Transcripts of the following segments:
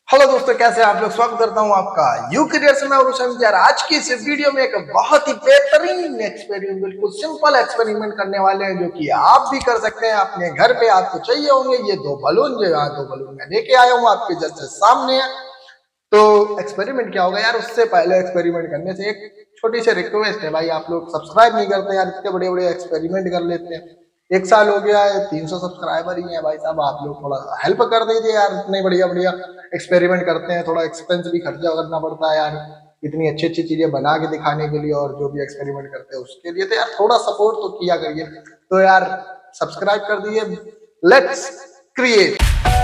Hello दोस्तों, कैसे हैं आप लोग। स्वागत करता हूं आपका यू करियर में। और यार आज की इस वीडियो में एक बहुत ही बेहतरीन एक्सपेरिमेंट, बिल्कुल सिंपल एक्सपेरिमेंट करने वाले हैं जो कि आप भी कर सकते हैं अपने घर पे। आपको चाहिए होंगे ये दो बलून, जो यहाँ दो बलून मैं लेके आया हूँ आपके जस्ट सामने। तो एक्सपेरिमेंट क्या होगा यार, उससे पहले एक्सपेरिमेंट करने से एक छोटी सी रिक्वेस्ट है भाई, आप लोग सब्सक्राइब नहीं करते यार। इतने बड़े बड़े एक्सपेरिमेंट कर लेते हैं, 1 साल हो गया है, 300 सब्सक्राइबर ही है भाई साहब। आप लोग थोड़ा हेल्प कर दीजिए यार, इतने बढ़िया बढ़िया एक्सपेरिमेंट करते हैं, थोड़ा एक्सपेंस भी खर्चा करना पड़ता है यार इतनी अच्छी अच्छी चीजें बना के दिखाने के लिए, और जो भी एक्सपेरिमेंट करते हैं उसके लिए। तो यार थोड़ा सपोर्ट तो किया करिए। तो यार सब्सक्राइब कर दीजिए, लेट्स क्रिएट।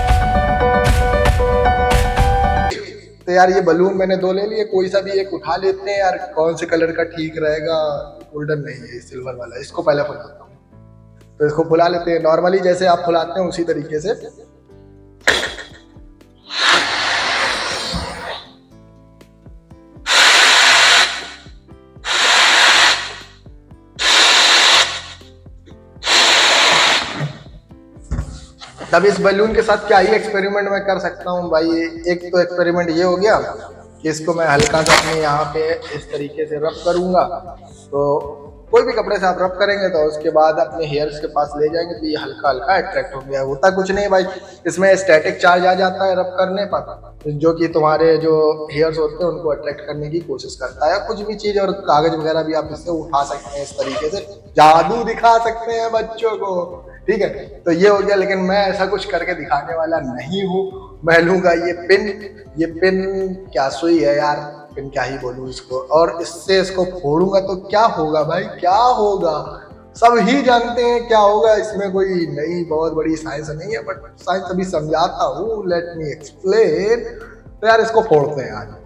तो यार ये बलून मैंने दो ले लिए, कोई सा भी एक उठा लेते हैं यार। कौन से कलर का ठीक रहेगा? गोल्डन नहीं है, सिल्वर वाला। इसको पहले फुलाता हूँ। तो इसको फुला लेते हैं नॉर्मली जैसे आप फुलाते हैं उसी तरीके से। तब इस बलून के साथ क्या ही एक्सपेरिमेंट मैं कर सकता हूँ भाई। एक तो एक्सपेरिमेंट ये हो गया कि इसको मैं हल्का सा अपने यहाँ पे इस तरीके से रब करूंगा। तो कोई भी कपड़े से आप रब करेंगे तो उसके बाद अपने हेयर्स के पास ले जाएंगे तो ये हल्का हल्का अट्रैक्ट हो गया। होता कुछ नहीं भाई, इसमें स्टैटिक चार्ज आ जाता है रब करने पर, जो कि तुम्हारे जो हेयर्स होते हैं उनको अट्रैक्ट करने की कोशिश करता है। कुछ भी चीज और कागज वगैरह भी आप इससे उठा सकते हैं, इस तरीके से जादू दिखा सकते हैं बच्चों को। ठीक है, तो ये हो गया। लेकिन मैं ऐसा कुछ करके दिखाने वाला नहीं हूँ। मैं लूंगा ये पिन। ये पिन क्या सुई है यार, पिन क्या ही बोलूं इसको। और इससे इसको फोड़ूंगा तो क्या होगा भाई, क्या होगा सब ही जानते हैं क्या होगा। इसमें कोई नई बहुत बड़ी साइंस नहीं है, बट साइंस अभी समझाता हूँ, लेट मी एक्सप्लेन। तो यार इसको फोड़ते हैं आज।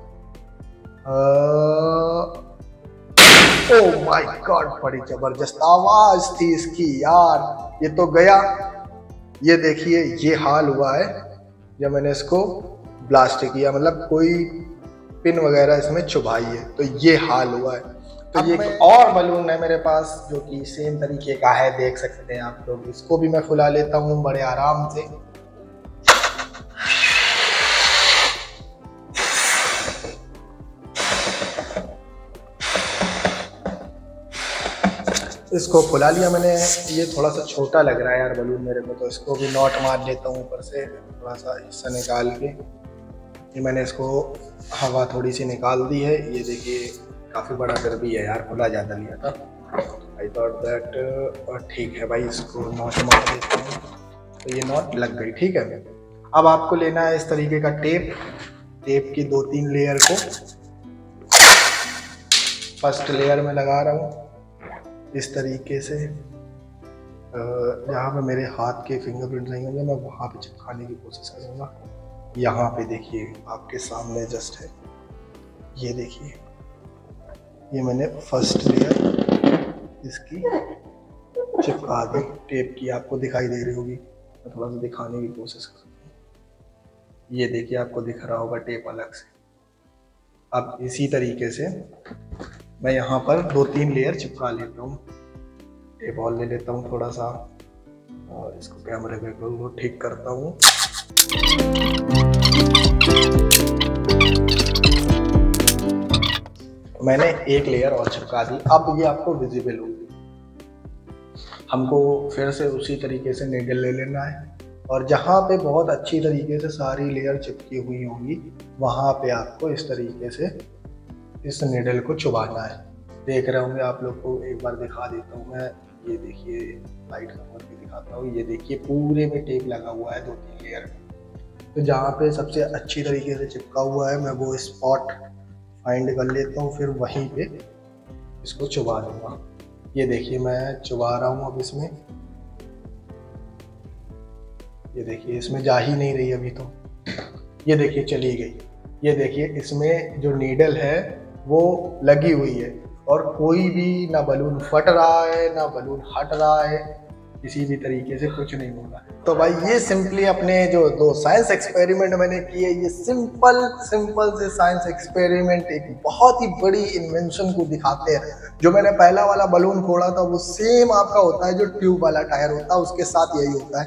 ओह माय गॉड, बड़ी जबरदस्त आवाज थी इसकी यार। ये तो गया। ये देखिए ये हाल हुआ है जब मैंने इसको ब्लास्ट किया, मतलब कोई पिन वगैरह इसमें चुभाई है, तो ये हाल हुआ है। तो ये एक और बलून है मेरे पास जो कि सेम तरीके का है, देख सकते हैं आप लोग। इसको भी मैं फुला लेता हूँ बड़े आराम से। इसको फुला लिया मैंने। ये थोड़ा सा छोटा लग रहा है यार बलून मेरे को, तो इसको भी नॉट मार लेता हूँ ऊपर से थोड़ा सा हिस्सा निकाल के। ये मैंने इसको हवा थोड़ी सी निकाल दी है। ये देखिए काफ़ी बड़ा फिर भी है यार, खुला ज़्यादा लिया था। आई थॉट दैट ठीक है भाई, इसको नॉट मार देता हूँ। तो ये नॉट लग गई, ठीक है। अब आपको लेना है इस तरीके का टेप। टेप की 2-3 लेयर को फर्स्ट लेयर में लगा रहा हूँ इस तरीके से। जहाँ पे मेरे हाथ के फिंगरप्रिंट नहीं होंगे मैं वहाँ पे चिपकाने की कोशिश करूँगा। यहाँ पे देखिए आपके सामने जस्ट है, ये देखिए ये मैंने फर्स्ट लेयर इसकी चिपका दी टेप की। आपको दिखाई दे रही होगी, मैं थोड़ा सा दिखाने की कोशिश करूँगा। ये देखिए आपको दिख रहा होगा टेप अलग से। अब इसी तरीके से मैं यहाँ पर 2-3 लेयर चिपका लेता हूँ। टेप और ले लेता हूँ थोड़ा सा, और इसको कैमरे पे ठीक करता हूँ। मैंने एक लेयर और चिपका दी। अब ये आपको विजिबल होगी। हमको फिर से उसी तरीके से नीडल ले लेना है, और जहाँ पे बहुत अच्छी तरीके से सारी लेयर चिपकी हुई होंगी वहाँ पे आपको इस तरीके से इस नीडल को चुभाना है। देख रहे होंगे आप लोग को, एक बार दिखा देता हूँ मैं। ये देखिए लाइट कम करके दिखाता हूँ। ये देखिए पूरे में टेप लगा हुआ है 2-3 लेयर में। तो जहाँ पे सबसे अच्छी तरीके से चिपका हुआ है मैं वो स्पॉट फाइंड कर लेता हूँ, फिर वहीं पे इसको चुभा दूंगा। ये देखिए मैं चुभा रहा हूँ अब इसमें। ये देखिए इसमें जा ही नहीं रही अभी तो। ये देखिए चली गई। ये देखिए इसमें जो नीडल है वो लगी हुई है, और कोई भी ना बलून फट रहा है ना बलून हट रहा है, किसी भी तरीके से कुछ नहीं हो रहा है। तो भाई ये सिंपली अपने जो 2 साइंस एक्सपेरिमेंट मैंने किए, ये सिंपल से साइंस एक्सपेरिमेंट एक बहुत ही बड़ी इन्वेंशन को दिखाते हैं। जो मैंने पहला वाला बलून फोड़ा था वो सेम आपका होता है जो ट्यूब वाला टायर होता है, उसके साथ यही होता है।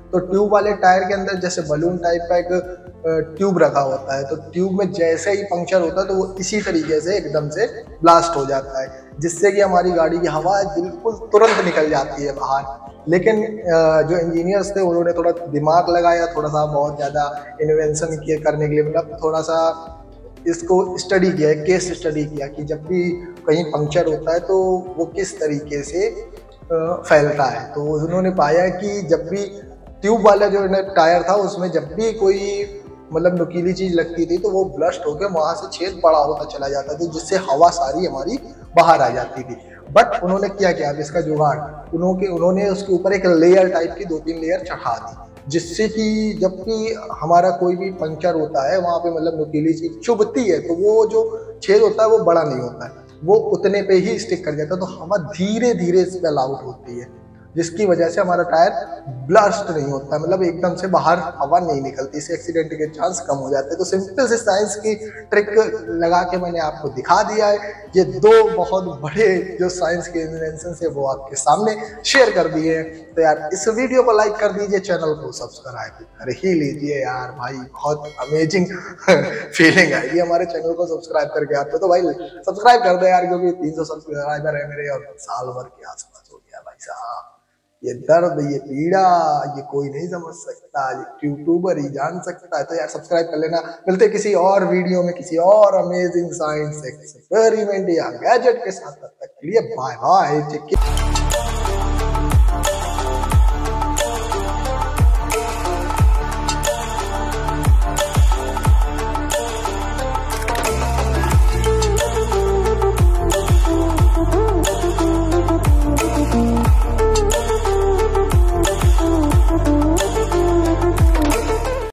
तो ट्यूब वाले टायर के अंदर जैसे बलून टाइप का एक ट्यूब रखा होता है, तो ट्यूब में जैसे ही पंक्चर होता है तो वो इसी तरीके से एकदम से ब्लास्ट हो जाता है, जिससे कि हमारी गाड़ी की हवा बिल्कुल तुरंत निकल जाती है बाहर। लेकिन जो इंजीनियर्स थे उन्होंने थोड़ा दिमाग लगाया, थोड़ा सा बहुत ज़्यादा इन्वेंशन किए करने के लिए, मतलब थोड़ा सा इसको स्टडी किया, केस स्टडी किया कि जब भी कहीं पंक्चर होता है तो वो किस तरीके से फैलता है। तो उन्होंने पाया कि जब भी ट्यूब वाला जो टायर था उसमें जब भी कोई मतलब नुकीली चीज लगती थी तो वो ब्लस्ट होकर वहां से छेद बड़ा होता चला जाता था, जिससे हवा सारी हमारी बाहर आ जाती थी। बट उन्होंने क्या किया, अब इसका जुगाड़, उन्होंने उसके ऊपर एक लेयर टाइप की 2-3 लेयर चढ़ा दी, जिससे कि जब भी हमारा कोई भी पंक्चर होता है वहां पे मतलब नुकीली चीज चुभती है तो वो जो छेद होता है वो बड़ा नहीं होता है, वो उतने पे ही स्टिक कर जाता है, तो हवा धीरे धीरे स्पेल आउट होती है, जिसकी वजह से हमारा टायर ब्लास्ट नहीं होता, मतलब एकदम से बाहर हवा नहीं निकलती, इससे एक्सीडेंट के चांस कम हो जाते हैं। तो सिंपल से साइंस की ट्रिक लगा के मैंने आपको दिखा दिया है। ये 2 बहुत बड़े जो साइंस के इन्वेंशन है वो आपके सामने शेयर कर दिए हैं। तो यार इस वीडियो को लाइक कर दीजिए, चैनल को सब्सक्राइब कर ही लीजिए यार भाई, बहुत अमेजिंग फीलिंग आएगी हमारे चैनल को सब्सक्राइब करके। आपको तो भाई सब्सक्राइब कर दो यार, क्योंकि 300 सब्सक्राइबर है मेरे और साल भर के आसपास हो गया भाई साहब। ये दर्द, ये पीड़ा, ये कोई नहीं समझ सकता, ये यूट्यूबर ही जान सकता है। तो यार सब्सक्राइब कर लेना। मिलते किसी और वीडियो में किसी और अमेजिंग साइंस एक्सपेरिमेंट या गैजेट के साथ, तब तक के लिए बाय बाय।